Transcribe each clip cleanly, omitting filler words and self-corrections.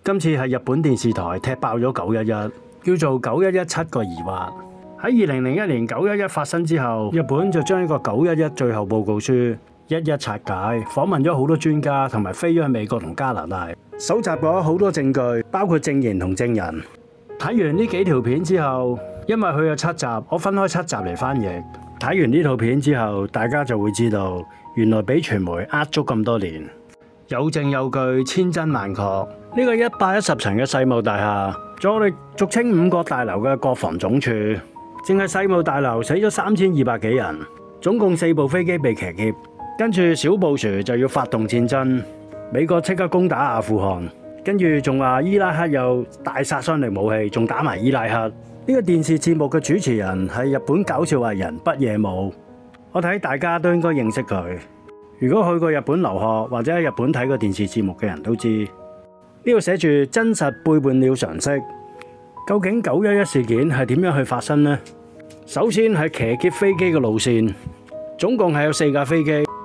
今次係日本電視台踢爆咗911，叫做911七個疑惑。喺2001年911發生之後，日本就將呢個911最後報告書一一拆解，訪問咗好多專家，同埋飛咗去美國同加拿大，搜集咗好多證據，包括證言同證人。睇完呢幾條片之後，因為佢有7集，我分開7集嚟翻譯。睇完呢套片之後，大家就會知道，原來俾傳媒呃足咁多年，有證有據，千真萬確。呢個110層嘅世貿大廈，仲有我哋俗稱5角大樓嘅國防總署，淨係世貿大樓死咗3200幾人，總共4部飛機被騎劫。跟住小布殊就要發動戰爭，美國即刻攻打阿富汗，跟住仲話伊拉克有大殺傷力武器，仲打埋伊拉克。呢個電視節目嘅主持人係日本搞笑藝人北野武，我睇大家都應該認識佢。如果去過日本留學或者喺日本睇過電視節目嘅人都知，呢度寫住真實背叛了常識。究竟911事件係點樣去發生呢？首先係騎劫飛機嘅路線，總共係有4架飛機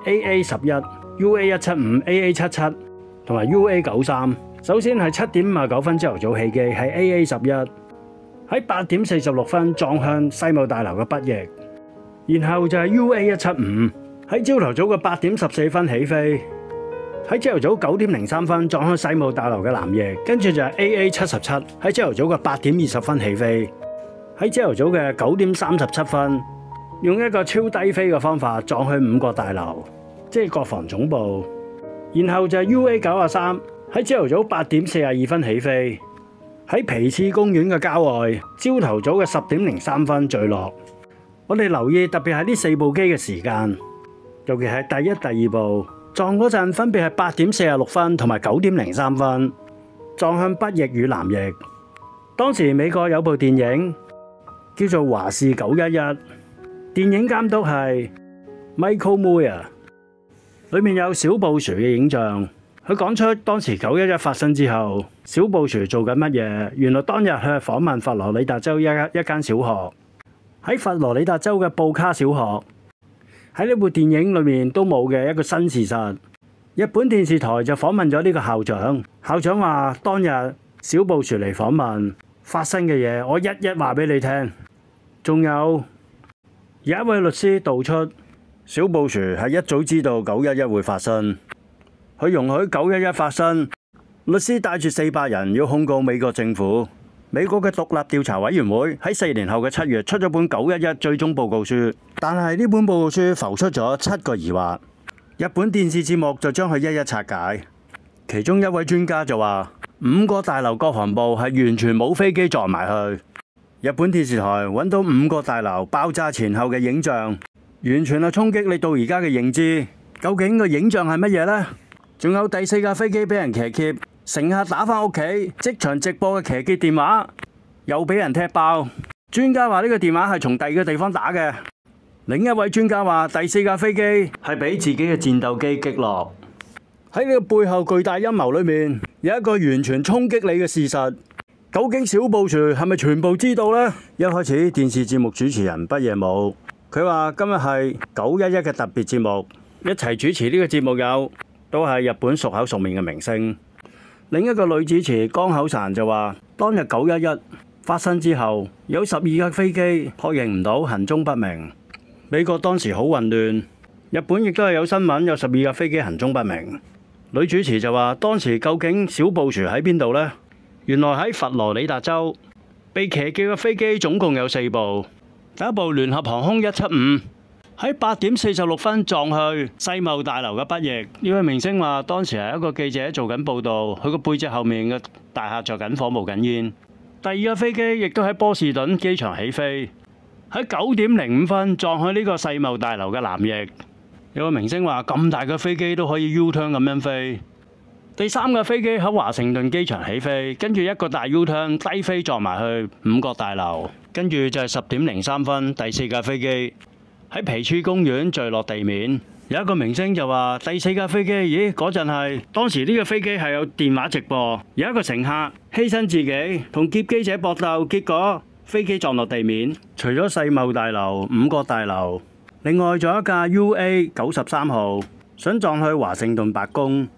AA11、UA175、AA77 同埋 UA93。首先係7點59分朝頭早起機，係 AA11 喺8點46分撞向世貿大樓嘅北翼，然後就係 UA175 喺朝頭早嘅8點14分起飛，喺朝頭早9點03分撞向世貿大樓嘅南翼，跟住就係 AA77 喺朝頭早嘅8點20分起飛，喺朝頭早嘅9點37分用一個超低飛嘅方法撞去5角大樓，即係國防總部，然後就係 UA93 喺朝頭早8點42分起飛，喺皮次公園嘅郊外，朝頭早嘅10點03分墜落。我哋留意特別係呢4部機嘅時間，尤其係第一、第二部撞嗰陣，分別係8點46分同埋9點03分，撞向北翼與南翼。當時美國有部電影叫做《華氏911》，電影監督係 Michael Moore， 裏面有小布殊嘅影像。佢講出當時911發生之後，小布殊做緊乜嘢？原來當日佢係訪問佛羅里達州一間小學，喺佛羅里達州嘅布卡小學。喺呢部電影裏面都冇嘅一個新事實。日本電視台就訪問咗呢個校長，校長話當日小布殊嚟訪問發生嘅嘢，我一一話俾你聽。仲有一位律師道出，小布殊係一早知道911會發生。佢容許911發生，律師帶住400人要控告美國政府。美國嘅獨立調查委員會喺4年後嘅7月出咗本911最終報告書，但係呢本報告書浮出咗7個疑惑。日本電視節目就將佢一一拆解。其中一位專家就話5角大樓國防部係完全冇飛機撞埋去。日本電視台揾到5角大樓爆炸前後嘅影像，完全係衝擊你到而家嘅認知。究竟個影像係乜嘢呢？仲有第4架飛機俾人騎劫，乘客打返屋企，即場直播嘅騎劫電話又俾人踢爆。專家話呢個電話係從第2個地方打嘅。另一位專家話第4架飛機係俾自己嘅戰鬥機擊落。喺呢個背後巨大陰謀裏面，有一個完全衝擊你嘅事實。究竟小布殊係咪全部知道呢？一開始電視節目主持人北野武，佢話今日係911嘅特別節目，一齊主持呢個節目有都係日本熟口熟面嘅明星。另一個女主持江口姍就話，當日911發生之後，有12架飛機確認唔到，行蹤不明。美國當時好混亂，日本亦都係有新聞有12架飛機行蹤不明。女主持就話，當時究竟小布殊喺邊度呢？原來喺佛羅里達州，被騎劫嘅飛機總共有4部。第一部聯合航空175。喺8點46分撞去世貿大樓嘅北翼。呢位明星話當時係一個記者做緊報導，佢個背脊後面嘅大廈着緊火冒緊煙。第2架飛機亦都喺波士頓機場起飛，喺9點05分撞去呢個世貿大樓嘅南翼。有個明星話咁大嘅飛機都可以 U-turn 咁樣飛。第3架飛機喺華盛頓機場起飛，跟住一個大 U-turn 低飛撞埋去5角大樓，跟住就係10點03分第4架飛機喺皮茨公園墜落地面。有一個明星就話第4架飛機，咦嗰陣係當時呢個飛機係有電話直播，有一個乘客犧牲自己同劫機者搏鬥，結果飛機撞落地面。除咗世貿大樓、5角大樓，另外仲有一架 UA93號想撞去華盛頓白宮。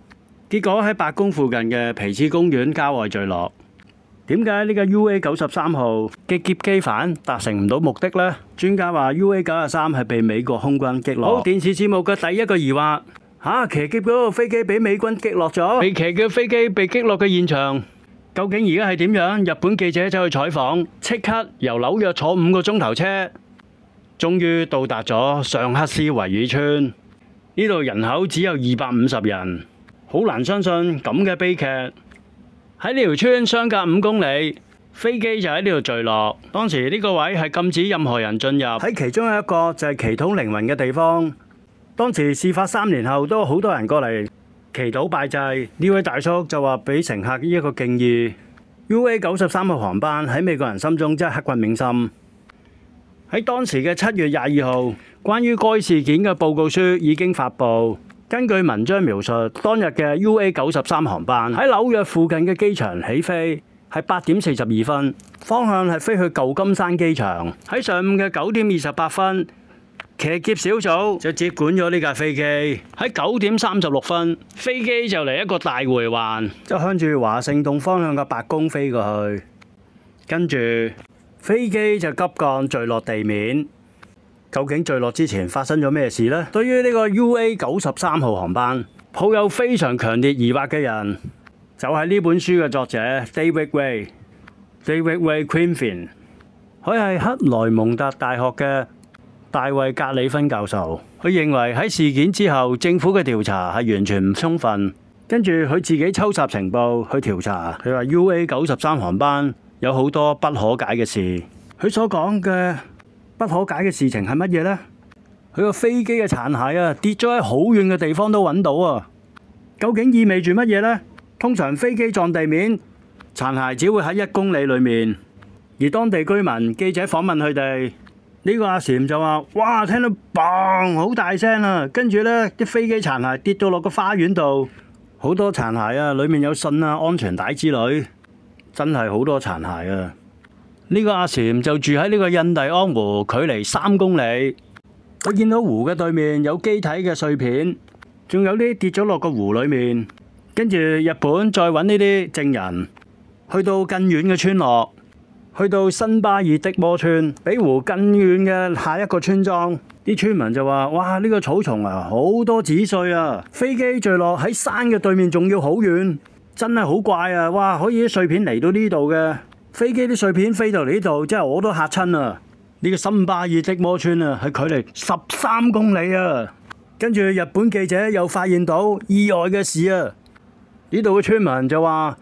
結果喺白宮附近嘅皮茨公園郊外墜落。點解呢個 UA-93號嘅劫機犯達成唔到目的呢？專家話 UA-93係被美國空軍擊落。好，電視節目嘅第一個疑惑，騎劫嗰個飛機俾美軍擊落咗。被騎嘅飛機被擊落嘅現場，究竟而家係點樣？日本記者走去採訪，即刻由紐約坐5個鐘頭車，終於到達咗上克斯維爾村。呢度人口只有250人，好難相信咁嘅悲劇。喺呢條村相隔5公里，飛機就喺呢度墜落。當時呢個位係禁止任何人進入，喺其中一個就係祈禱靈魂嘅地方。當時事發3年後，都好多人過嚟祈禱拜祭。呢位大叔就話俾乘客一個敬意。UA-93號航班喺美國人心中真係刻骨銘心。喺當時嘅7月22號，關於該事件嘅報告書已經發布。根據文章描述，當日嘅 UA-93航班喺紐約附近嘅機場起飛，係8點42分，方向係飛去舊金山機場。喺上午嘅9點28分，騎劫小組就接管咗呢架飛機。喺9點36分，飛機就嚟一個大回環，就向住華盛頓方向嘅白宮飛過去。跟住飛機就急降墜落地面。究竟墜落之前發生咗咩事呢？對於呢個 UA-93號航班抱有非常強烈疑惑嘅人，就係呢本書嘅作者 David Ray Griffin。佢係克萊蒙特大學嘅大衛格里芬教授。佢認為喺事件之後，政府嘅調查係完全唔充分。跟住佢自己抽集情報去調查。佢話 UA-93航班有好多不可解嘅事。佢所講嘅不可解嘅事情係乜嘢呢？佢個飛機嘅殘骸跌咗喺好遠嘅地方都揾到啊！究竟意味住乜嘢呢？通常飛機撞地面，殘骸只會喺1公里裏面。而當地居民記者訪問佢哋，呢個阿禪就話：哇，聽到砰好大聲啊！跟住呢啲飛機殘骸跌到落個花園度，好多殘骸啊！裏面有信啊、安全帶之類，真係好多殘骸啊！呢個阿禪就住喺呢個印第安湖，距離3公里。佢見到湖嘅對面有機體嘅碎片，仲有啲跌咗落個湖裏面。跟住日本再揾呢啲證人，去到更遠嘅村落，去到新巴爾的摩村，比湖更遠嘅下一個村莊。啲村民就話：哇，呢個草叢好多紙碎啊！飛機墜落喺山嘅對面，仲要好遠，真係好怪啊！哇，可以啲碎片嚟到呢度嘅。飛機啲碎片飛到嚟呢度，真係我都嚇親啊！呢個新巴爾的摩村係距離13公里啊！跟住日本記者又發現到意外嘅事啊！呢度嘅村民就話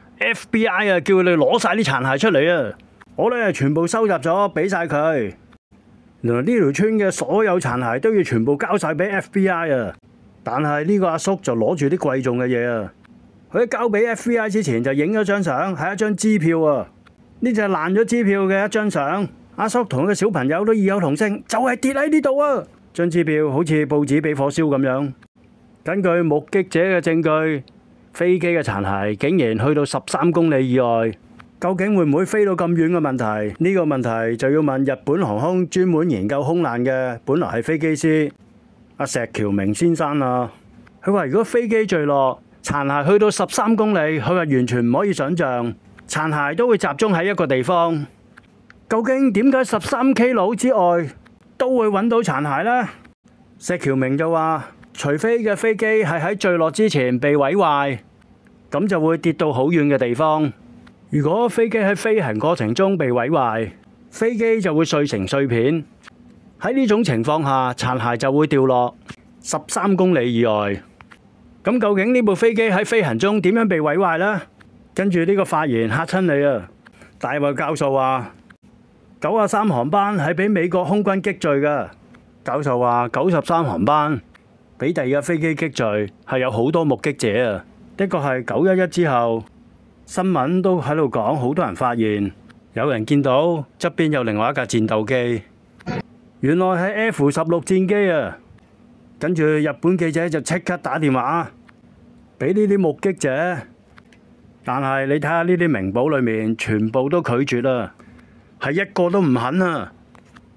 FBI 叫佢哋攞晒啲殘骸出嚟啊！我哋全部收集咗，俾晒佢。原來呢條村嘅所有殘骸都要全部交晒俾 FBI 啊！但係呢個阿叔就攞住啲貴重嘅嘢啊！佢喺交俾 FBI 之前就影咗張相，係一張支票啊！呢就係爛咗支票嘅一張相，阿叔同佢嘅小朋友都異口同聲，就係跌喺呢度啊！張支票好似報紙俾火燒咁樣。根據目擊者嘅證據，飛機嘅殘骸竟然去到13公里以外，究竟會唔會飛到咁遠嘅問題？呢個問題就要問日本航空專門研究空難嘅，本來係飛機師阿石橋明先生啊。佢話如果飛機墜落，殘骸去到13公里，佢話完全唔可以想象。殘骸都會集中喺一個地方，究竟點解13 km 之外都會揾到殘骸呢？石橋明就話：除非嘅飛機係喺墜落之前被毀壞，咁就會跌到好遠嘅地方。如果飛機喺飛行過程中被毀壞，飛機就會碎成碎片。喺呢種情況下，殘骸就會掉落13公里以外。咁究竟呢部飛機喺飛行中點樣被毀壞呢？跟住呢個發言嚇親你啊！大衛教授話93航班係俾美國空軍擊墜㗎。教授話93航班俾第二架飛機擊墜係有好多目擊者啊！的確係911之後，新聞都喺度講，好多人發現有人見到側邊有另外一架戰鬥機，原來係 F-16戰機啊！跟住日本記者就即刻打電話俾呢啲目擊者。但係你睇下呢啲名簿裏面，全部都拒絕啦，係一個都唔肯啊！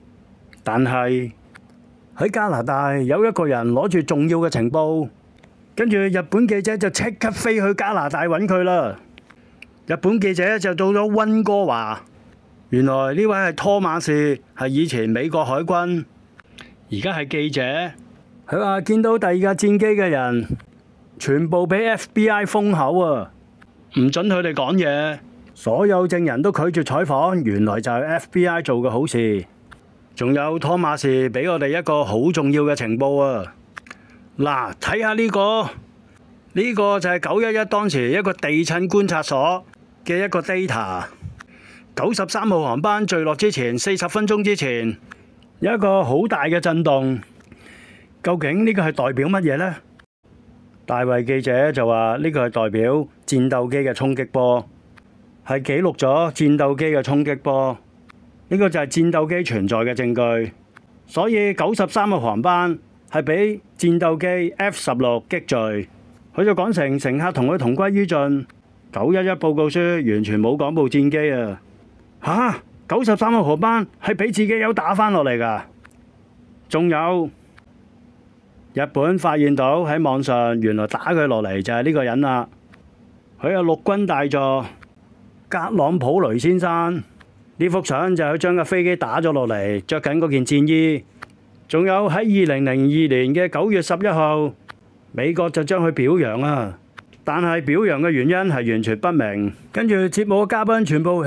但係喺加拿大有一個人攞住重要嘅情報， 跟住日本記者就即刻飛去加拿大揾佢啦。日本記者就到咗溫哥華，原來呢位係托馬士，係以前美國海軍，而家係記者。佢話見到第二架戰機嘅人，全部俾 FBI 封口啊，唔准佢哋講嘢。所有證人都拒絕採訪，原來就係 FBI 做嘅好事。仲有托馬士俾我哋一個好重要嘅情報啊！嗱，睇下呢個，呢個就係911當時一個地震觀察所嘅一個 data。93號航班墜落之前40分鐘之前，有一個好大嘅震動。究竟呢個係代表乜嘢呢？大衛記者就話呢個係代表戰鬥機嘅衝擊波，係記錄咗戰鬥機嘅衝擊波。呢個就係戰鬥機存在嘅證據。所以93號航班係俾戰鬥機 F-16擊墜。佢就講成乘客同佢同歸於盡。911報告書完全冇講部戰機啊！吓，93號航班係俾自己友打返落嚟㗎。仲有日本發現到喺網上，原來打佢落嚟就係呢個人啦。佢有陸軍大佐格朗普雷先生。呢幅相就係佢將架飛機打咗落嚟，着緊嗰件戰衣。仲有喺2002年嘅9月11號，美國就將佢表揚啊，但係表揚嘅原因係完全不明。跟住節目嘅嘉賓全部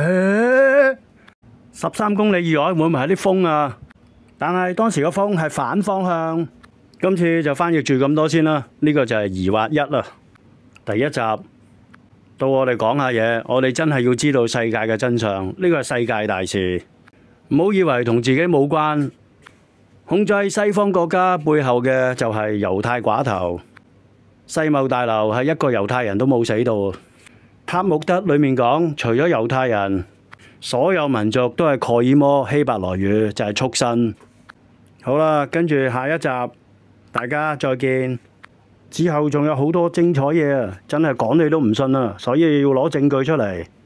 13公里以外會唔會係啲風啊？但係當時個風係反方向。今次就翻譯住咁多先啦。呢個就係疑惑1啦。第一集到我哋講下嘢，我哋真係要知道世界嘅真相。呢個係世界大事，唔好以為同自己冇關。控制西方國家背後嘅就係猶太寡頭。世貿大樓係一個猶太人都冇死到。塔木德裏面講，除咗猶太人，所有民族都係蓋爾摩希伯來語，就係畜生。好啦，跟住下一集大家再見。之後仲有好多精彩嘢啊！真係講你都唔信啊，所以要攞證據出嚟。